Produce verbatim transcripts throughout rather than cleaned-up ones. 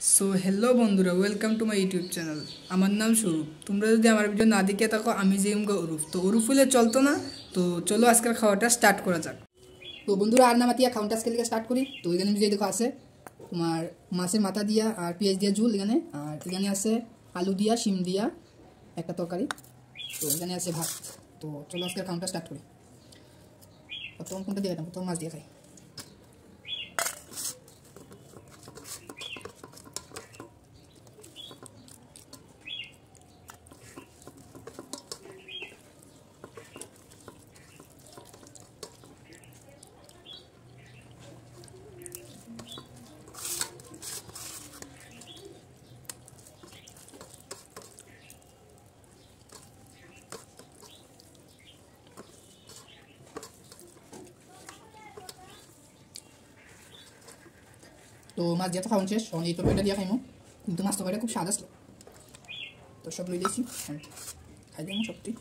So hello বন্ধুরা, welcome to my YouTube channel. আমার নাম স্বরূপ। তোমরা যদি আমার ভিডিও না দেখে থাকো, আমি যে উমগা উরুফ তো উরুফ হলে চলতো না। তো চলো আজকের খাওয়াটা স্টার্ট করা যাক। তো বন্ধুরা, আর না মাতিয়া খাওয়াটা আজকে লিখে স্টার্ট করি। তো এখানে যে দেখো আছে তোমার মাছের মাথা দিয়া আর পেঁয়াজ দিয়া ঝুল এখানে, আর এখানে আছে আলু দিয়া শিম দিয়া একটা তরকারি। তো এখানে আছে ভাত। তো চলো আজকের খাওয়াটা স্টার্ট করি। প্রথম কোনটা দিয়ে খাই? প্রথম মাছ দিয়ে খাই। তো মাছ দিয়ে তো খাওয়ান শেষ, এই তরকারিটা দিয়ে খাইমো। কিন্তু মাছ তরকারিটা খুব স্বাদ আসলো। তো সব লই দিয়েছি, খাই দেবো সবটি।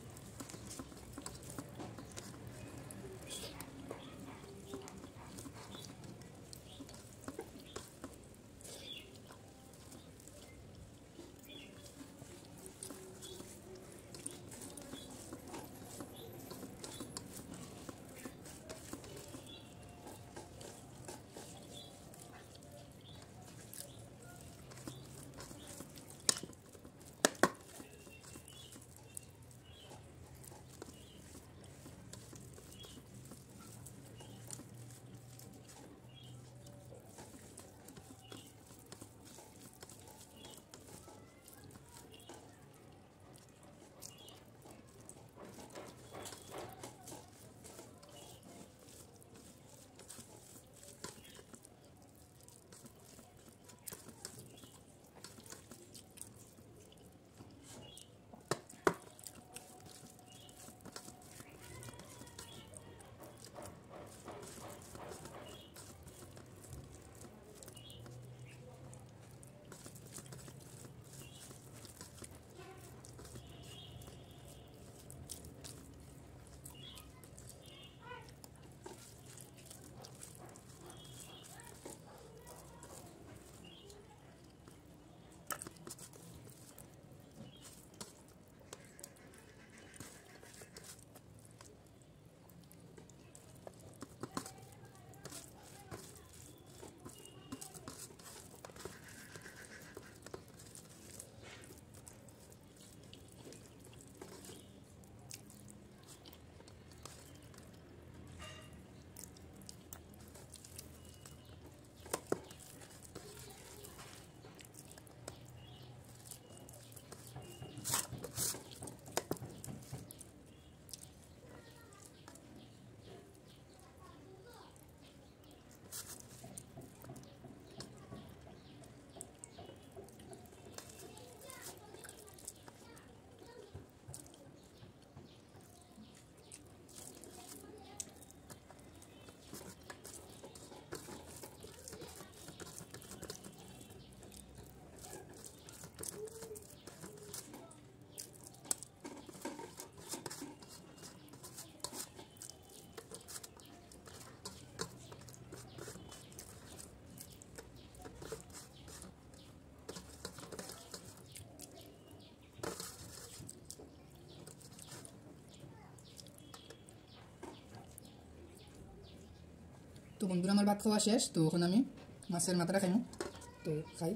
তো বন্ধুরা, আমার ভাত খাওয়া শেষ। তো এখন আমি মাছের মাথাটা খাইমো। তো খাই।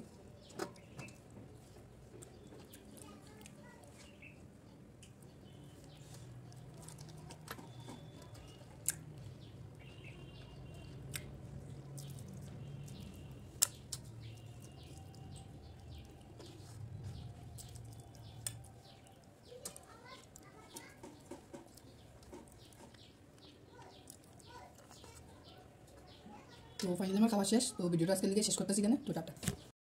তো ফাইনালি আমার খাওয়া শেষ। তো ভিডিওটা আজকে লিখে শেষ করতেছি এখানে। তো টাটা।